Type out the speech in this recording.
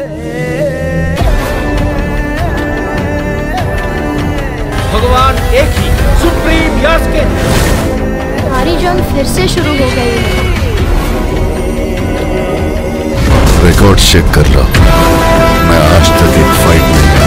भगवान एक ही, सुप्रीम यास्के। हमारी जंग फिर से शुरू हो गई है। रिकॉर्ड चेक कर लो, मैं आज तक एक फाइट नहीं